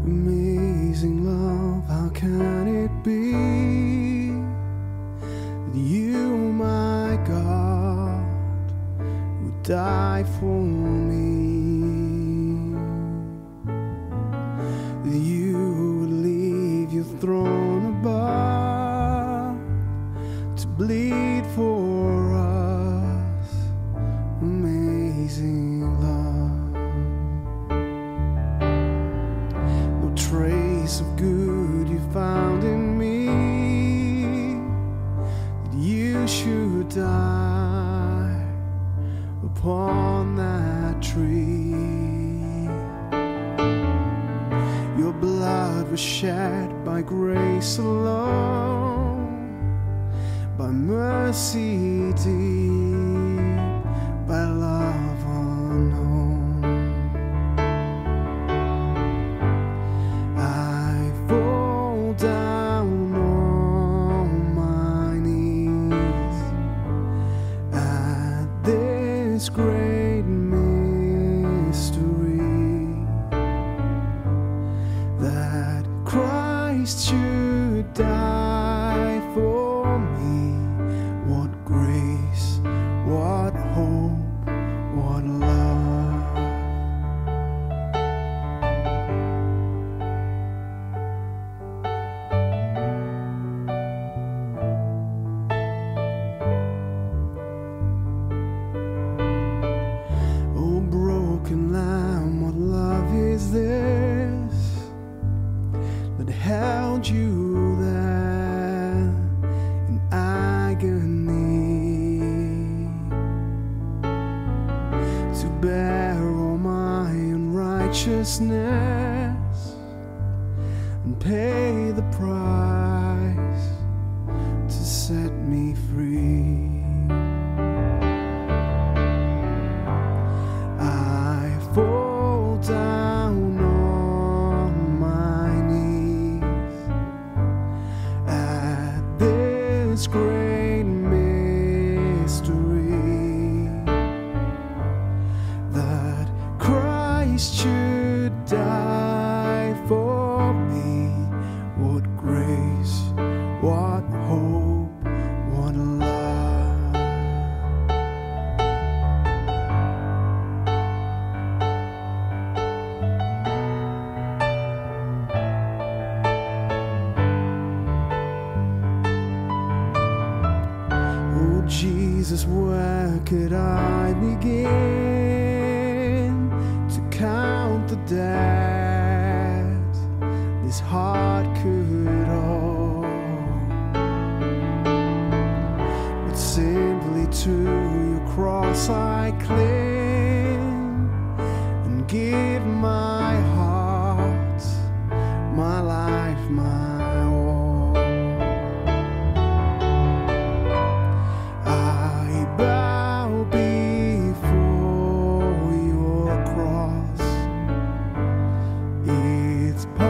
Amazing love, how can it be that you, my God, would die for me, that you would leave your throne above to bleed for us. Amazing love. No trace of good you found in me, that you should die upon that tree. Your blood was shed by grace alone, by mercy deep, by love unknown. I fall down on my knees at this great mystery, that Christ should die for me. What grace, what hope, what love. Oh, broken lamb, what love is this that held you there in agony, to bear all my unrighteousness and pay the price to set me free. I fall down on my knees at this great mystery, that Christ should die for me. What grace, what hope, what love. Oh Jesus, where could I begin to count the debt this heart could owe? But simply to your cross I cling and give my heart, my life, my all. I bow before your cross. It's